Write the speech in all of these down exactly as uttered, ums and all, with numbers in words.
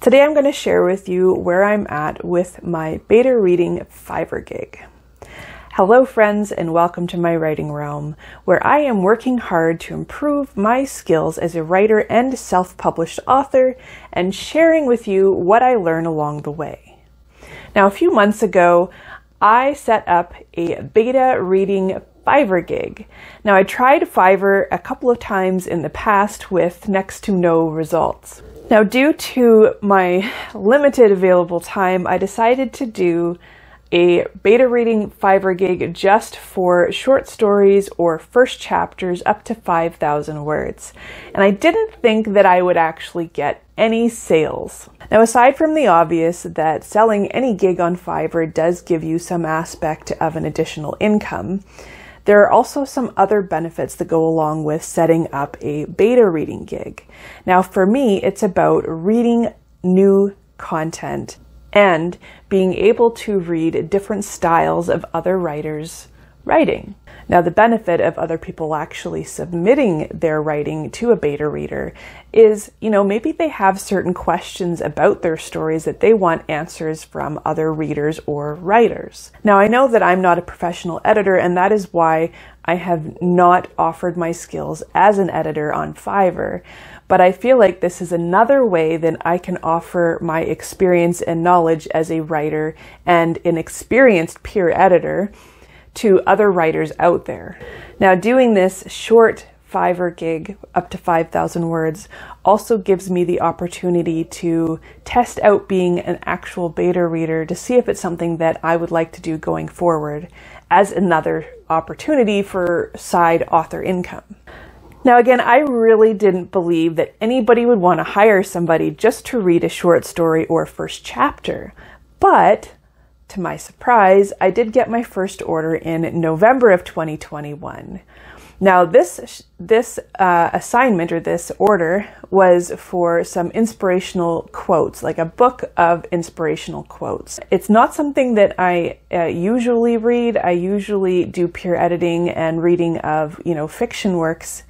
Today I'm going to share with you where I'm at with my beta reading Fiverr gig. Hello friends, and welcome to my writing realm, where I am working hard to improve my skills as a writer and self-published author, and sharing with you what I learn along the way. Now, a few months ago, I set up a beta reading Fiverr gig. Now, I tried Fiverr a couple of times in the past with next to no results. Now, due to my limited available time, I decided to do a beta reading Fiverr gig just for short stories or first chapters up to five thousand words. And I didn't think that I would actually get any sales. Now, aside from the obvious that selling any gig on Fiverr does give you some aspect of an additional income, there are also some other benefits that go along with setting up a beta reading gig. Now, for me, it's about reading new content and being able to read different styles of other writers' writing. Now, the benefit of other people actually submitting their writing to a beta reader is, you know, maybe they have certain questions about their stories that they want answers from other readers or writers. Now, I know that I'm not a professional editor, and that is why I have not offered my skills as an editor on Fiverr. But I feel like this is another way that I can offer my experience and knowledge as a writer and an experienced peer editor to other writers out there. Now, doing this short Fiverr gig up to five thousand words also gives me the opportunity to test out being an actual beta reader to see if it's something that I would like to do going forward as another opportunity for side author income. Now, again, I really didn't believe that anybody would want to hire somebody just to read a short story or first chapter, but to my surprise, I did get my first order in November of twenty twenty-one. Now, this this uh, assignment or this order was for some inspirational quotes, like a book of inspirational quotes. It's not something that I uh, usually read. I usually do peer editing and reading of, you know, fiction works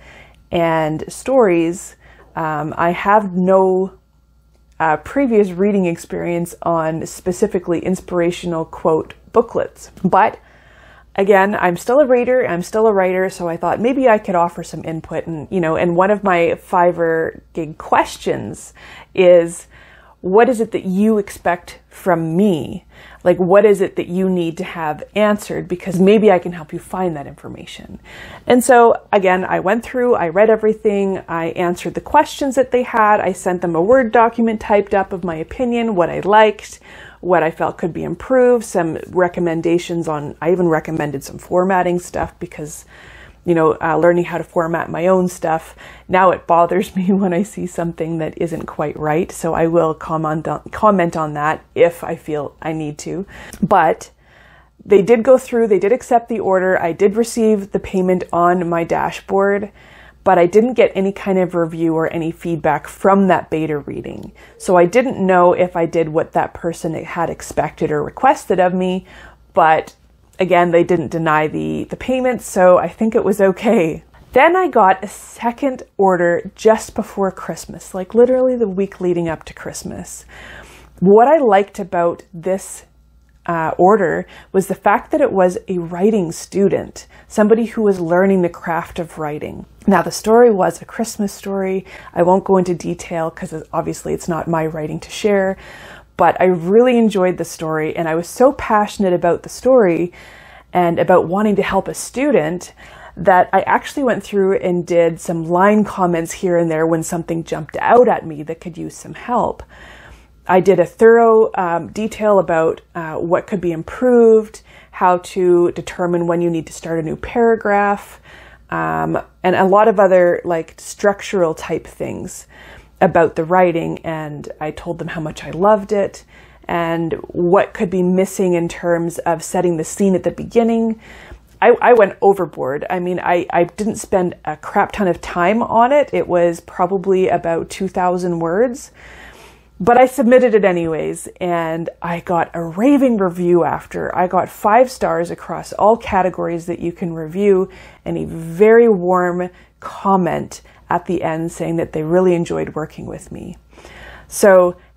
and stories. Um, I have no Uh, previous reading experience on specifically inspirational quote booklets. But again, I'm still a reader, I'm still a writer, so I thought maybe I could offer some input. And, you know, and one of my Fiverr gig questions is, what is it that you expect from me? Like, what is it that you need to have answered? Because maybe I can help you find that information. And so, again, I went through, I read everything, I answered the questions that they had, I sent them a Word document typed up of my opinion, what I liked, what I felt could be improved, some recommendations on, I even recommended some formatting stuff because, you know, uh, learning how to format my own stuff. Now it bothers me when I see something that isn't quite right. So I will comment on, comment on that if I feel I need to. But they did go through, they did accept the order. I did receive the payment on my dashboard, but I didn't get any kind of review or any feedback from that beta reading. So I didn't know if I did what that person had expected or requested of me, but again, they didn't deny the, the payment, so I think it was okay. Then I got a second order just before Christmas, like literally the week leading up to Christmas. What I liked about this uh, order was the fact that it was a writing student, somebody who was learning the craft of writing. Now, the story was a Christmas story. I won't go into detail because obviously it's not my writing to share. But I really enjoyed the story, and I was so passionate about the story and about wanting to help a student that I actually went through and did some line comments here and there when something jumped out at me that could use some help. I did a thorough um, detail about uh, what could be improved, how to determine when you need to start a new paragraph, um, and a lot of other like structural type things about the writing. And I told them how much I loved it and what could be missing in terms of setting the scene at the beginning. I, I went overboard. I mean, I, I didn't spend a crap ton of time on it. It was probably about two thousand words, but I submitted it anyways, and I got a raving review after. I got five stars across all categories that you can review, and a very warm comment at the end saying that they really enjoyed working with me. So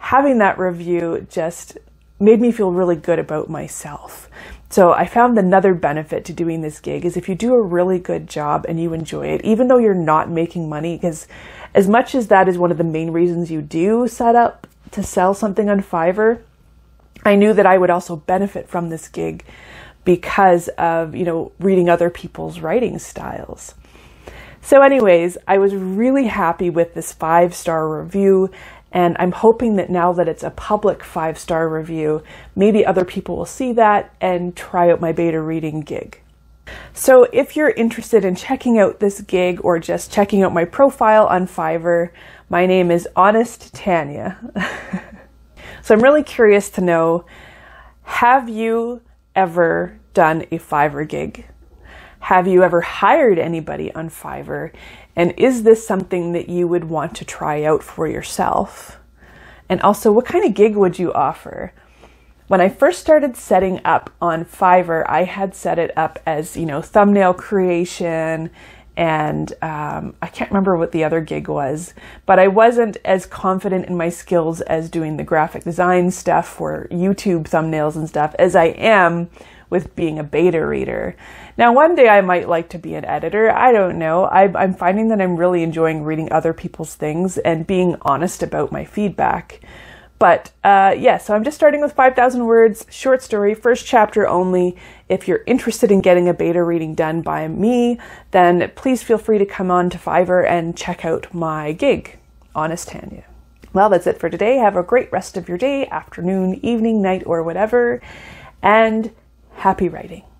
having that review just made me feel really good about myself. So I found another benefit to doing this gig is if you do a really good job and you enjoy it, even though you're not making money, because as much as that is one of the main reasons you do set up to sell something on Fiverr, I knew that I would also benefit from this gig because of, you know, reading other people's writing styles. So anyways, I was really happy with this five-star review, and I'm hoping that now that it's a public five-star review, maybe other people will see that and try out my beta reading gig. So if you're interested in checking out this gig or just checking out my profile on Fiverr, my name is Honest Tanya. So I'm really curious to know, have you ever done a Fiverr gig? Have you ever hired anybody on Fiverr? And is this something that you would want to try out for yourself? And also, what kind of gig would you offer? When I first started setting up on Fiverr, I had set it up as, you know, thumbnail creation, and um, I can't remember what the other gig was, but I wasn't as confident in my skills as doing the graphic design stuff for YouTube thumbnails and stuff as I am with being a beta reader. Now, one day I might like to be an editor. I don't know. I, I'm finding that I'm really enjoying reading other people's things and being honest about my feedback. But uh, yeah, so I'm just starting with five thousand words, short story, first chapter only. If you're interested in getting a beta reading done by me, then please feel free to come on to Fiverr and check out my gig, Honest Tanya. Well, that's it for today. Have a great rest of your day, afternoon, evening, night, or whatever, and happy writing.